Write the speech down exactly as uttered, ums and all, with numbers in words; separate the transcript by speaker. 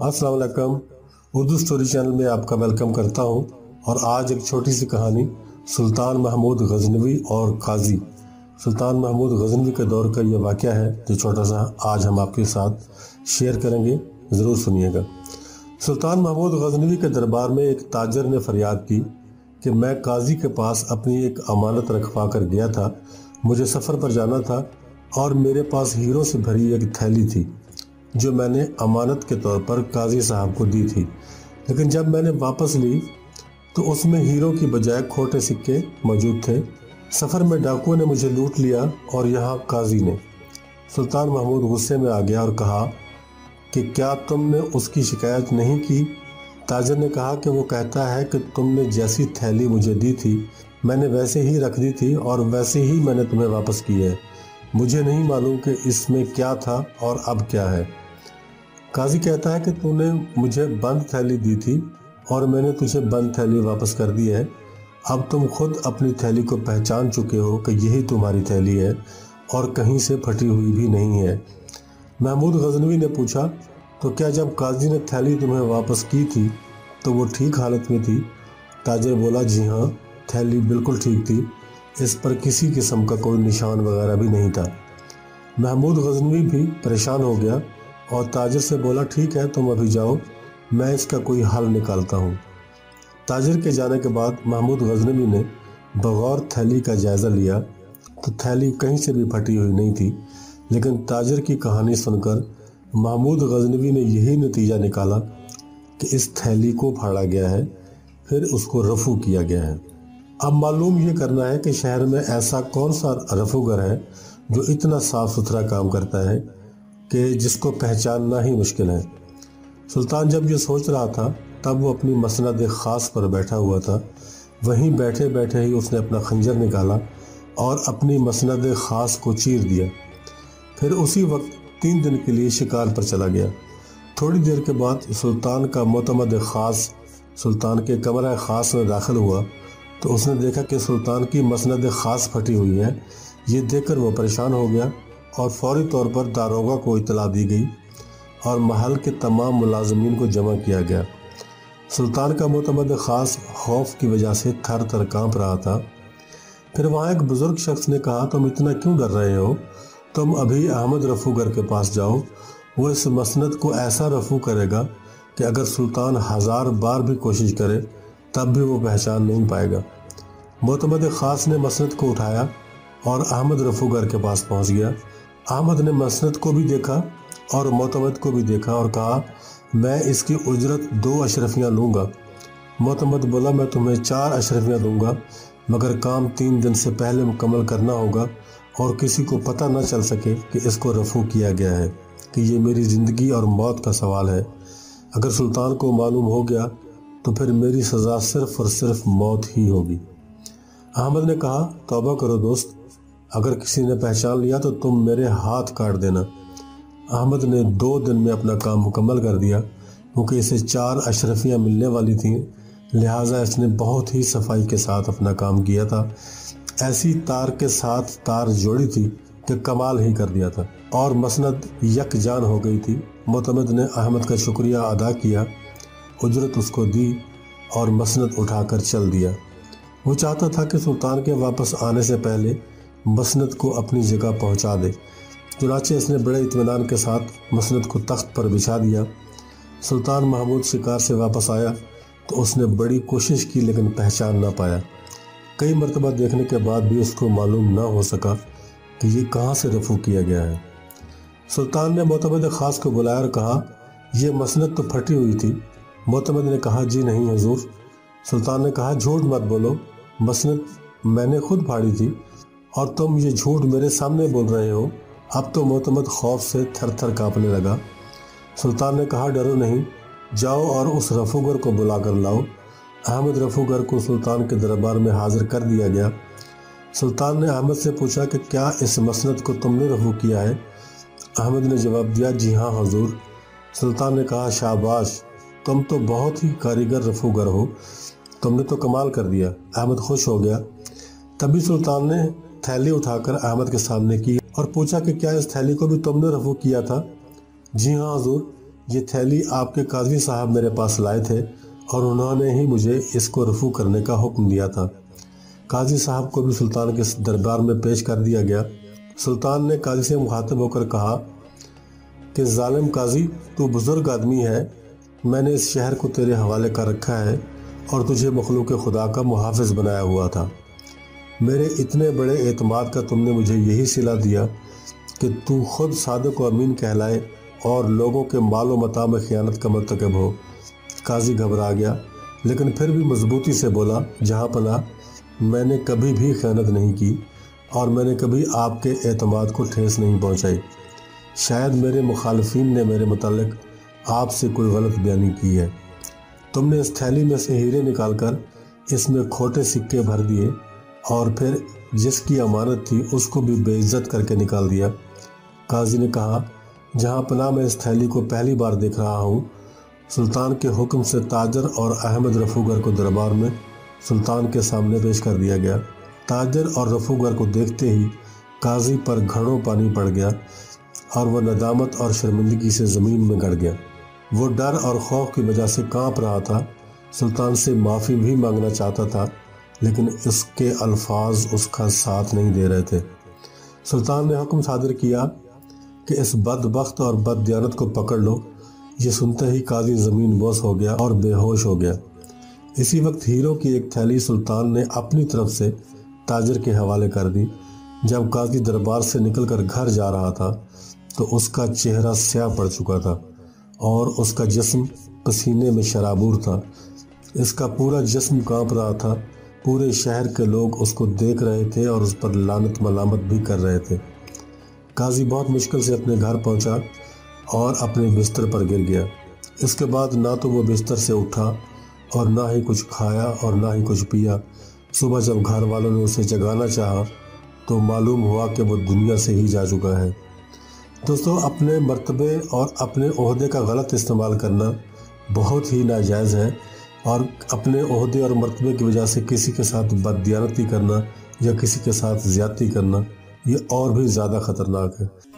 Speaker 1: अस्सलाम वालेकुम। Urdu story channel में आपका वेलकम करता हूं और आज एक छोटी सी कहानी सुल्तान महमूद गजनवी और काजी। सुल्तान महमूद गजनवी के दौर का यह वाक़या है जो छोटा सा आज हम आपके साथ शेयर करेंगे, ज़रूर सुनिएगा। सुल्तान महमूद गजनवी के दरबार में एक ताजर ने फरियाद की कि मैं काजी के पास अपनी एक अमानत रखवा कर गया था। मुझे सफ़र पर जाना था और मेरे पास हीरों से भरी एक थैली थी जो मैंने अमानत के तौर पर काजी साहब को दी थी, लेकिन जब मैंने वापस ली तो उसमें हीरों की बजाय खोटे सिक्के मौजूद थे। सफ़र में डाकुओं ने मुझे लूट लिया और यहाँ काजी ने। सुल्तान महमूद गुस्से में आ गया और कहा कि क्या तुमने उसकी शिकायत नहीं की? ताजर ने कहा कि वो कहता है कि तुमने जैसी थैली मुझे दी थी मैंने वैसे ही रख दी थी और वैसे ही मैंने तुम्हें वापस की है। मुझे नहीं मालूम कि इसमें क्या था और अब क्या है। काजी कहता है कि तूने मुझे बंद थैली दी थी और मैंने तुझे बंद थैली वापस कर दी है। अब तुम खुद अपनी थैली को पहचान चुके हो कि यही तुम्हारी थैली है और कहीं से फटी हुई भी नहीं है। महमूद गजनवी ने पूछा, तो क्या जब काजी ने थैली तुम्हें वापस की थी तो वो ठीक हालत में थी? ताजर बोला, जी हाँ, थैली बिल्कुल ठीक थी, इस पर किसी किस्म का कोई निशान वगैरह भी नहीं था। महमूद गजनवी भी परेशान हो गया और ताजर से बोला, ठीक है, तुम अभी जाओ, मैं इसका कोई हल निकालता हूँ। ताजर के जाने के बाद महमूद गजनवी ने बगौर थैली का जायज़ा लिया तो थैली कहीं से भी फटी हुई नहीं थी, लेकिन ताजर की कहानी सुनकर महमूद गजनवी ने यही नतीजा निकाला कि इस थैली को फाड़ा गया है, फिर उसको रफू किया गया है। अब मालूम ये करना है कि शहर में ऐसा कौन सा रफूगर है जो इतना साफ़ सुथरा काम करता है कि जिसको पहचानना ही मुश्किल है। सुल्तान जब ये सोच रहा था तब वो अपनी मसनद ख़ास पर बैठा हुआ था। वहीं बैठे बैठे ही उसने अपना खंजर निकाला और अपनी मसनद ख़ास को चीर दिया। फिर उसी वक्त तीन दिन के लिए शिकार पर चला गया। थोड़ी देर के बाद सुल्तान का मोतमद ख़ास सुल्तान के कमरा ख़ास में दाखिल हुआ तो उसने देखा कि सुल्तान की मसनद ख़ास फटी हुई है। ये देखकर वो परेशान हो गया और फौरी तौर पर दारोगा को इतला दी गई और महल के तमाम मुलाजमीन को जमा किया गया। सुल्तान का मोतमद ख़ास खौफ की वजह से थर थर काँप रहा था। फिर वहाँ एक बुज़ुर्ग शख्स ने कहा, तुम इतना क्यों डर रहे हो? तुम अभी अहमद रफूगर के पास जाओ, वो इस मसनद को ऐसा रफू करेगा कि अगर सुल्तान हज़ार बार भी कोशिश करे तब भी वो पहचान नहीं पाएगा। मोतमद ख़ास ने मसनद को उठाया और अहमद रफूगर के पास पहुंच गया। अहमद ने मसनद को भी देखा और मोतमद को भी देखा और कहा, मैं इसकी उजरत दो अशरफियाँ लूँगा। मोतमद बोला, मैं तुम्हें चार अशरफियाँ दूँगा, मगर काम तीन दिन से पहले मुकम्मल करना होगा और किसी को पता न चल सके कि इसको रफू किया गया है, कि ये मेरी ज़िंदगी और मौत का सवाल है। अगर सुल्तान को मालूम हो गया तो फिर मेरी सज़ा सिर्फ़ और सिर्फ मौत ही होगी। अहमद ने कहा, तौबा करो दोस्त, अगर किसी ने पहचान लिया तो तुम मेरे हाथ काट देना। अहमद ने दो दिन में अपना काम मुकम्मल कर दिया। क्योंकि इसे चार अशरफियाँ मिलने वाली थीं, लिहाजा इसने बहुत ही सफाई के साथ अपना काम किया था। ऐसी तार के साथ तार जोड़ी थी कि कमाल ही कर दिया था और मसनद यकजान हो गई थी। मोतमद ने अहमद का शुक्रिया अदा किया, उजरत उसको दी और मसनद उठाकर चल दिया। वो चाहता था कि सुल्तान के वापस आने से पहले मसनद को अपनी जगह पहुंचा दे। चुनाचे इसने बड़े इत्मीनान के साथ मसनद को तख्त पर बिछा दिया। सुल्तान महमूद शिकार से वापस आया तो उसने बड़ी कोशिश की लेकिन पहचान ना पाया। कई मरतबा देखने के बाद भी उसको मालूम ना हो सका कि ये कहाँ से रफू किया गया है। सुल्तान ने मोतमद ख़ास को बुलाया और कहा, यह मसनद तो फटी हुई थी। मोतमद ने कहा, जी नहीं हुजूर। सुल्तान ने कहा, झूठ मत बोलो, मसनद मैंने खुद फाड़ी थी और तुम ये झूठ मेरे सामने बोल रहे हो। अब तो मोतमद खौफ से थर थर काँपने लगा। सुल्तान ने कहा, डरो नहीं, जाओ और उस रफूगर को बुला कर लाओ। अहमद रफूगर को सुल्तान के दरबार में हाजिर कर दिया गया। सुल्तान ने अहमद से पूछा कि क्या इस मसनद को तुमने रफू किया है? अहमद ने जवाब दिया, जी हाँ हुजूर। सुल्तान ने कहा, शाबाश, तुम तो बहुत ही कारीगर रफूगर हो, तुमने तो कमाल कर दिया। अहमद खुश हो गया। तभी सुल्तान ने थैली उठाकर अहमद के सामने की और पूछा कि क्या इस थैली को भी तुमने रफू किया था? जी हाँ हुजूर, یہ تھیلی آپ کے قاضی صاحب میرے پاس لائے تھے اور انہوں نے ہی مجھے اس کو رفو کرنے کا حکم دیا تھا۔ قاضی صاحب کو بھی سلطان کے دربار میں پیش کر دیا گیا۔ سلطان نے قاضی سے مخاطب ہو کر کہا کہ ظالم قاضی، تو بزرگ آدمی ہے، میں نے اس شہر کو تیرے حوالے کر رکھا ہے اور تجھے مخلوق خدا کا محافظ بنایا ہوا تھا۔ میرے اتنے بڑے اعتماد کا تم نے مجھے یہی صلہ دیا کہ تو خود صادق و امین کہلائے اور لوگوں کے مال و متاع میں خیانت کا مرتکب ہو۔ قاضی گھبرا گیا، لیکن پھر بھی مضبوطی سے بولا، جہاں پناہ، میں نے کبھی بھی خیانت نہیں کی اور میں نے کبھی آپ کے اعتماد کو ٹھیس نہیں پہنچائی۔ شاید میرے مخالفین نے میرے متعلق آپ سے کوئی غلط بیانی کی ہے۔ تم نے اس تھیلی میں سے ہیرے نکال کر اس میں کھوٹے سکے بھر دیے اور پھر جس کی امانت تھی اس کو بھی بے عزت کر کے نکال دیا۔ قاضی نے کہا، جہاں پناہ میں اس تھیلی کو پہلی بار دیکھ رہا ہوں۔ سلطان کے حکم سے تاجر اور احمد رفوگر کو دربار میں سلطان کے سامنے پیش کر دیا گیا۔ تاجر اور رفوگر کو دیکھتے ہی قاضی پر گھڑوں پانی پڑ گیا اور وہ ندامت اور شرمندگی سے زمین میں گڑ گیا۔ وہ ڈر اور خوف کی وجہ سے کانپ رہا تھا، سلطان سے معافی بھی مانگنا چاہتا تھا، لیکن اس کے الفاظ اس کا ساتھ نہیں دے رہے تھے۔ سلطان نے حکم صادر کیا کہ اس بدبخت اور بد دیانت کو پکڑ لو۔ یہ سنتے ہی قاضی زمین بوس ہو گیا اور بے ہوش ہو گیا۔ اسی وقت ہیروں کی ایک تھیلی سلطان نے اپنی طرف سے تاجر کے حوالے کر دی۔ جب قاضی دربار سے نکل کر گھر جا رہا تھا تو اس کا چہرہ سیاہ پڑ چکا تھا اور اس کا جسم پسینے میں شرابور تھا۔ اس کا پورا جسم کانپ رہا تھا۔ پورے شہر کے لوگ اس کو دیکھ رہے تھے اور اس پر لعنت ملامت بھی کر رہے تھے۔ قاضی بہت مشکل سے اپنے گھر پہنچا اور اپنے بستر پر گر گیا۔ اس کے بعد نہ تو وہ بستر سے اٹھا اور نہ ہی کچھ کھایا اور نہ ہی کچھ پیا۔ صبح جب گھر والوں نے اسے جگانا چاہا تو معلوم ہوا کہ وہ دنیا سے ہی جا چکا ہے۔ دوستو، اپنے مرتبے اور اپنے عہدے کا غلط استعمال کرنا بہت ہی ناجائز ہے، اور اپنے عہدے اور مرتبے کی وجہ سے کسی کے ساتھ بددیانتی کرنا یا کسی کے ساتھ زیادتی کرنا یہ اور بھی زیادہ خطرناک ہے۔